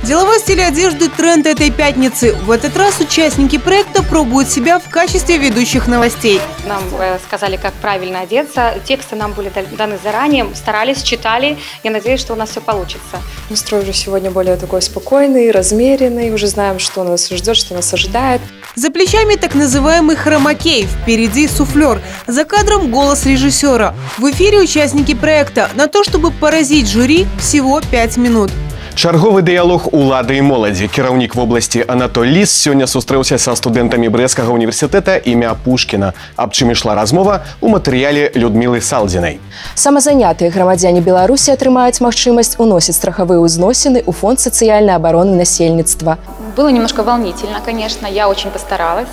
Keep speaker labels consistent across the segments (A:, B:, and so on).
A: Деловой стиль одежды – тренд этой пятницы. В этот раз участники проекта пробуют себя в качестве ведущих новостей.
B: Нам сказали, как правильно одеться. Тексты нам были даны заранее. Старались, читали. Я надеюсь, что у нас все получится.
C: Настрой уже сегодня более такой спокойный, размеренный. Уже знаем, что нас ждет, что нас ожидает.
A: За плечами так называемый хромакей, впереди суфлер. За кадром голос режиссера. В эфире участники проекта. На то, чтобы поразить жюри, всего 5 минут.
D: Чарговы дыялог улады і моладзі. Кіраўнік вобласці Анатоль Ліс сёння сустрэўся са студэнтамі Брэсцкага універсітэта імя Пушкіна. Аб чым ішла размова у матэрыяле Людмілы Салдзінай.
C: Самазанятыя грамадзяне Беларусі атрымаюць магчымасць уносіць страхавыя ўзносіны ў фонд сацыяльнай абароны насельніцтва.
B: Было немножко волнительно, конечно. Я очень постаралась.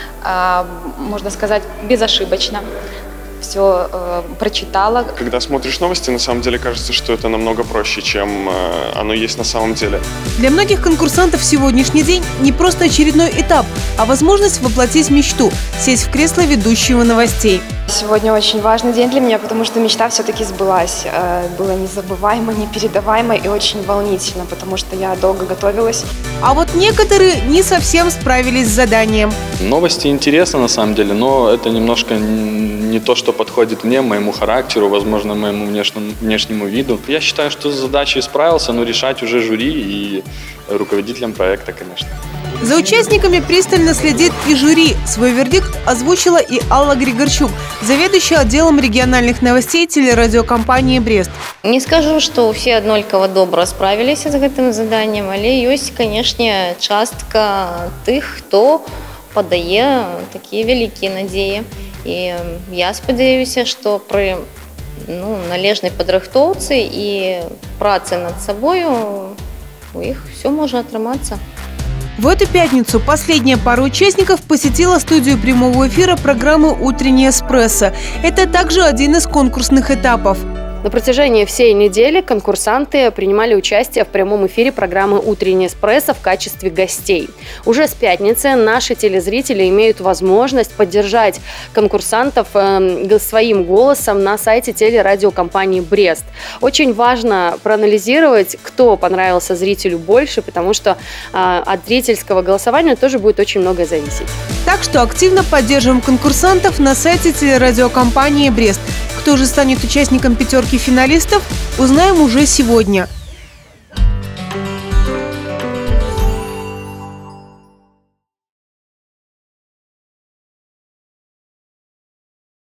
B: Можно сказать, безошибочно. Все прочитала.
E: Когда смотришь новости, на самом деле кажется, что это намного проще, чем оно есть на самом деле.
A: Для многих конкурсантов сегодняшний день не просто очередной этап, а возможность воплотить мечту – сесть в кресло ведущего новостей.
F: Сегодня очень важный день для меня, потому что мечта все-таки сбылась. Было незабываемо, непередаваемо и очень волнительно, потому что я долго готовилась.
A: А вот некоторые не совсем справились с заданием.
G: Новости интересны на самом деле, но это немножко не то, что подходит мне, моему характеру, возможно, моему внешнему виду. Я считаю, что с задачей справился, но решать уже жюри и руководителям проекта, конечно.
A: За участниками пристально следит и жюри. Свой вердикт озвучила и Алла Григорчук, заведующая отделом региональных новостей телерадиокомпании «Брест».
H: Не скажу, что все однолькава добра справились з гэтым заданнем, але ёсць, канешне, частка тых, хто падае такія вялікія надзеі. І я спадзяюся, што пры належнай падрыхтоўцы і працы над сабою у іх все можа атрымацца.
A: В эту пятницу последняя пара участников посетила студию прямого эфира программы «Утренний эспрессо». Это также один из конкурсных этапов.
I: На протяжении всей недели конкурсанты принимали участие в прямом эфире программы «Утренний эспрессо» в качестве гостей. Уже с пятницы наши телезрители имеют возможность поддержать конкурсантов своим голосом на сайте телерадиокомпании «Брест». Очень важно проанализировать, кто понравился зрителю больше, потому что от зрительского голосования тоже будет очень многое зависеть.
A: Так что активно поддерживаем конкурсантов на сайте телерадиокомпании «Брест». Кто же станет участником пятерки финалистов, узнаем уже сегодня.